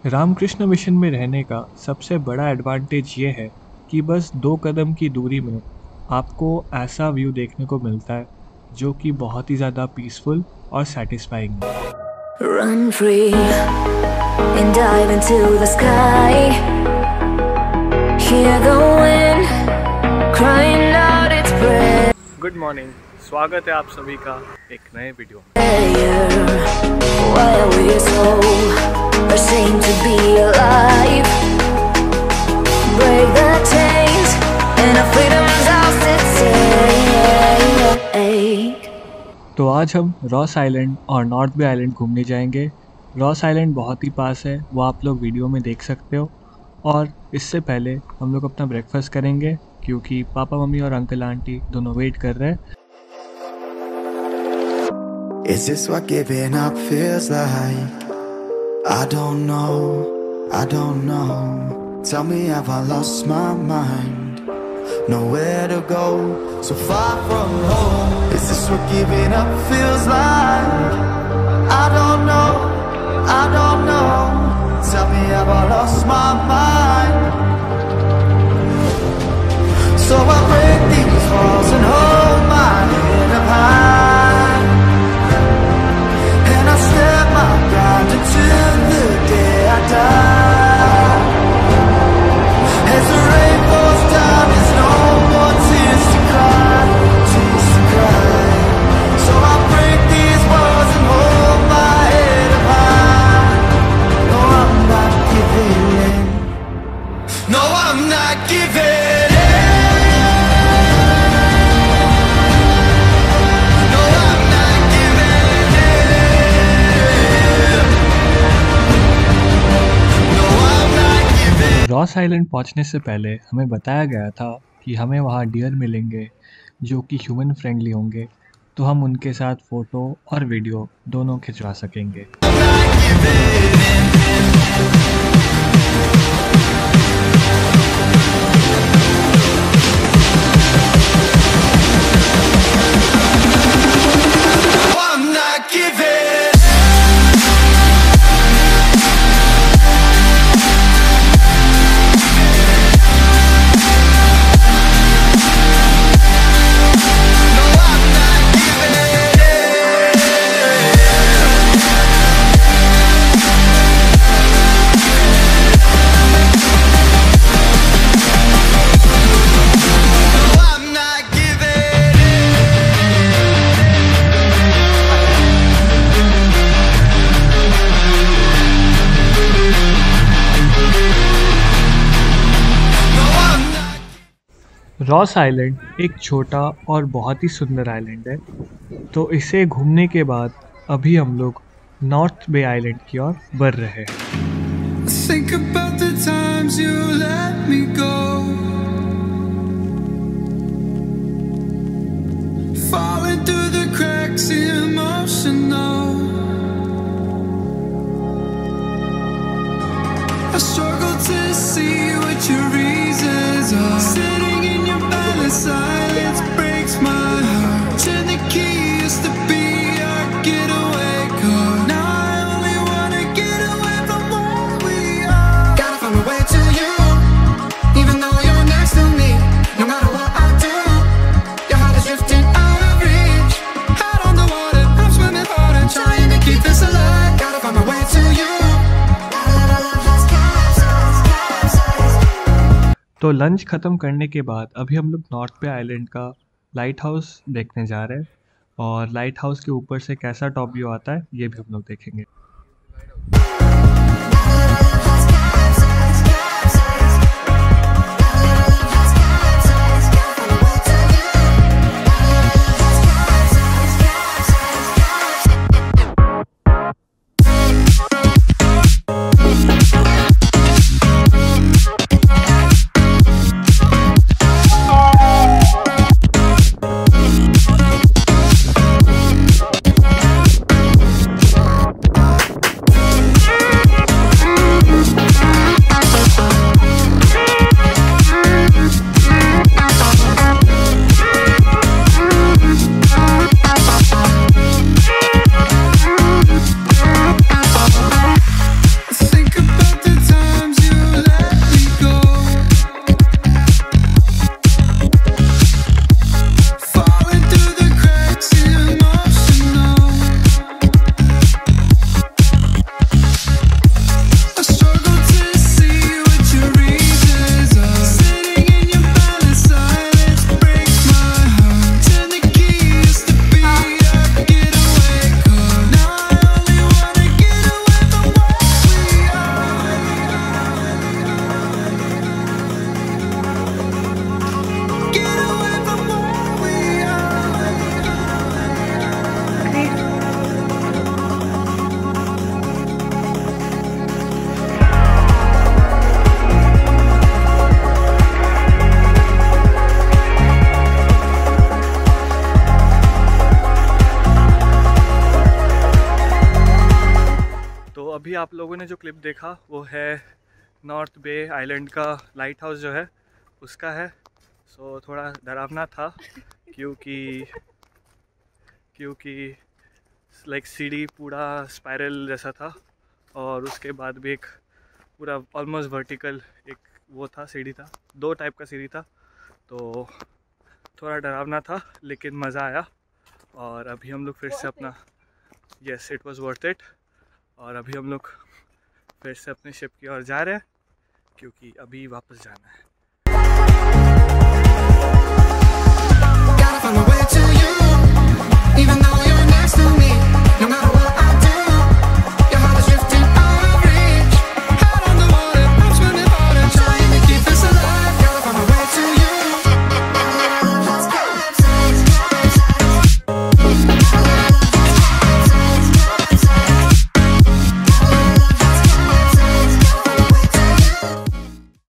Ramakrishna mission में रहने का सबसे बड़ा एडवांटेज ये है कि बस 2 कदम की दूरी में आपको ऐसा व्यू देखने को मिलता है जो कि बहुत ही ज़्यादा पीसफुल और सैटिस्फाइंग है। Run free and dive into the sky. Hear the wind crying out its breath. Good morning, स्वागत है आप सभी का एक नए वीडियो में। Why are we so ashamed to be alive? Break the chains and our freedom's ours to take. तो आज हम रॉस आइलैंड और नॉर्थ बे आइलैंड घूमने जाएंगे। रॉस आइलैंड बहुत ही पास है, वो आप लोग वीडियो में देख सकते हो। और इससे पहले हम लोग अपना ब्रेकफास्ट करेंगे क्योंकि पापा मम्मी और अंकल आंटी दोनों वेट कर रहे हैं। Is this what giving up feels like? I don't know. Tell me, have I lost my mind? Nowhere to go, so far from home. Is this what giving up feels like? I don't know. Tell me, have I lost my mind? So I break these walls and hold my head up high, and I step my ground until the day I die. As the rain falls down, there's no more tears to cry. So I break these walls and hold my head up high. No, I'm not giving in. No, I'm not giving in. Ross Island पहुंचने से पहले हमें बताया गया था कि हमें वहां डियर मिलेंगे जो कि ह्यूमन फ्रेंडली होंगे, तो हम उनके साथ फ़ोटो और वीडियो दोनों खिंचवा सकेंगे। रॉस आइलैंड एक छोटा और बहुत ही सुंदर आइलैंड है, तो इसे घूमने के बाद अभी हम लोग नॉर्थ बे आइलैंड की ओर बढ़ रहे हैं। Think about the times you let me go, falling through the cracks, emotional. I struggle to see what your reasons are. Sitting in your bed, silence breaks my heart. Turn the key, used to be our getaway car. Now I only wanna get away from where we are. Gotta find my way to you, even though you're next to me. No matter what I do, your heart is drifting out of reach. Head on the water, I'm swimming hard and trying to keep this alive. Gotta find my way to you. तो lunch ख़त्म करने के बाद अभी हम लोग North Bay Island का lighthouse देखने जा रहे हैं, और लाइट हाउस के ऊपर से कैसा टॉप व्यू आता है ये भी हम लोग देखेंगे। अभी आप लोगों ने जो क्लिप देखा वो है नॉर्थ बे आइलैंड का लाइट हाउस जो है उसका है। सो थोड़ा डरावना था क्योंकि लाइक सीढ़ी पूरा स्पाइरल जैसा था और उसके बाद भी एक पूरा ऑलमोस्ट वर्टिकल एक वो था, सीढ़ी था, 2 टाइप का सीढ़ी था। तो थोड़ा डरावना था लेकिन मज़ा आया। और अभी हम लोग फिर से अपना yes it was worth it. और अभी हम लोग फिर से अपने शिप की ओर जा रहे हैं क्योंकि अभी वापस जाना है।